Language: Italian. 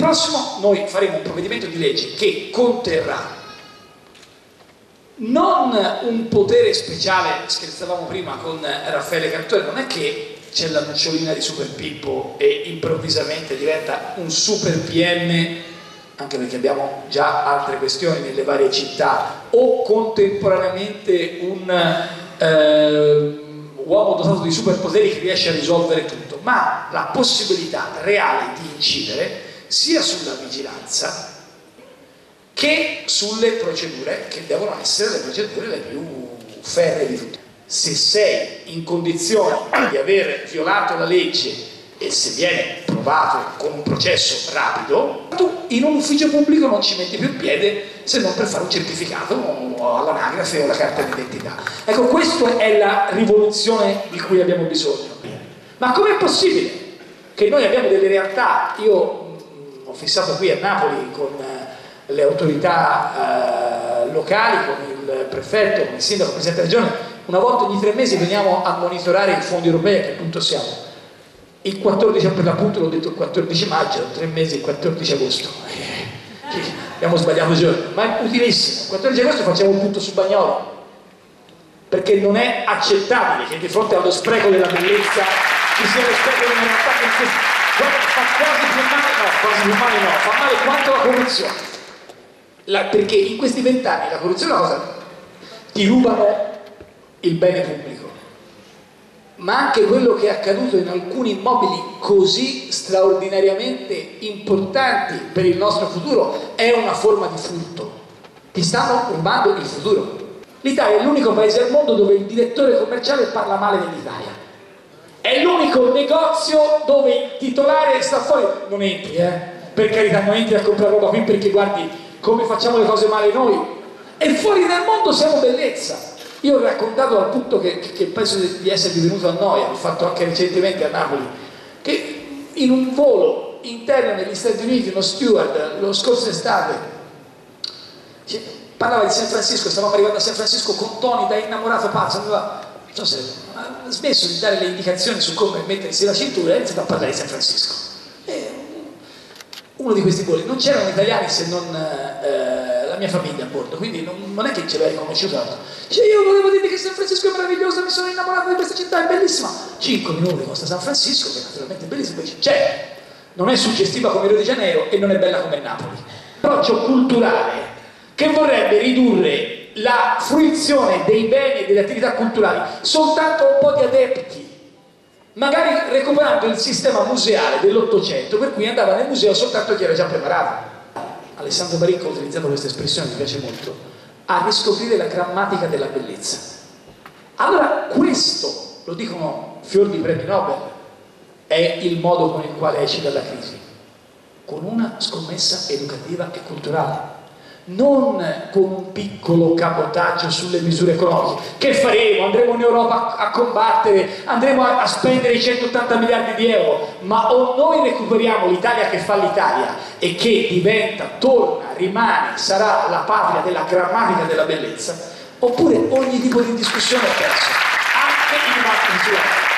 prossimo noi faremo un provvedimento di legge che conterrà non un potere speciale, scherzavamo prima con Raffaele Cantone, non è che c'è la nocciolina di Super Pippo e improvvisamente diventa un super PM, anche perché abbiamo già altre questioni nelle varie città, o contemporaneamente un uomo dotato di superpoteri che riesce a risolvere tutto, ma la possibilità reale di incidere sia sulla vigilanza che sulle procedure, che devono essere le procedure le più ferree di tutte. Se sei in condizione di aver violato la legge e se viene provato con un processo rapido, tu in un ufficio pubblico non ci metti più il piede se non per fare un certificato o all'anagrafe o la carta d'identità. Ecco, questa è la rivoluzione di cui abbiamo bisogno. Ma com'è possibile che noi abbiamo delle realtà? Io ho fissato qui a Napoli con le autorità locali, con il prefetto, con il sindaco, con il presidente della regione, una volta ogni 3 mesi veniamo a monitorare i fondi europei, a che punto siamo. Il 14, per l'appunto l'ho detto il 14 maggio, 3 mesi il 14 agosto. Abbiamo sbagliato il giorno, ma è utilissimo. Il 14 agosto facciamo un punto su Bagnolo, perché non è accettabile che di fronte allo spreco della bellezza ci sia lo spreco di una realtà che fa quasi più male no, fa male quanto la corruzione. Perché in questi 20 anni la corruzione è una cosa, ti rubano il bene pubblico, ma anche quello che è accaduto in alcuni immobili così straordinariamente importanti per il nostro futuro è una forma di furto. Ti stanno rubando il futuro. L'Italia è l'unico paese al mondo dove il direttore commerciale parla male dell'Italia. È l'unico negozio dove il titolare sta fuori. Non entri, per carità, non entri a comprare roba qui perché guardi come facciamo le cose male noi. E fuori nel mondo siamo bellezza. Io ho raccontato dal punto che penso di esservi venuto a noia, l'ho fatto anche recentemente a Napoli, che in un volo interno negli Stati Uniti uno steward lo scorso estate parlava di San Francisco, stavamo arrivando a San Francisco con Tony da innamorato pazzo, non so se ha smesso di dare le indicazioni su come mettersi la cintura e ha iniziato a parlare di San Francisco. E uno di questi voli, non c'erano italiani se non la mia famiglia a bordo, quindi non è che ce l'hai conosciuto tanto. Dice, io volevo dire che San Francisco è meravigliosa, mi sono innamorato di questa città, è bellissima. 5 minuti costa San Francisco, che naturalmente è bellissima, c'è, non è suggestiva come Rio de Janeiro e non è bella come Napoli. Approccio culturale che vorrebbe ridurre la fruizione dei beni e delle attività culturali soltanto a un po' di adepti, magari recuperando il sistema museale dell'800 per cui andava nel museo soltanto chi era già preparato. Alessandro Baricco ha utilizzato questa espressione, mi piace molto, a riscoprire la grammatica della bellezza. Allora questo, lo dicono fior di premi Nobel, è il modo con il quale esci dalla crisi, con una scommessa educativa e culturale, non con un piccolo cabotaggio sulle misure economiche. Che faremo? Andremo in Europa a combattere, andremo a spendere i 180 miliardi di euro, ma o noi recuperiamo l'Italia che fa l'Italia e che diventa, torna, rimane, sarà la patria della grammatica della bellezza, oppure ogni tipo di discussione è perso, anche in un altro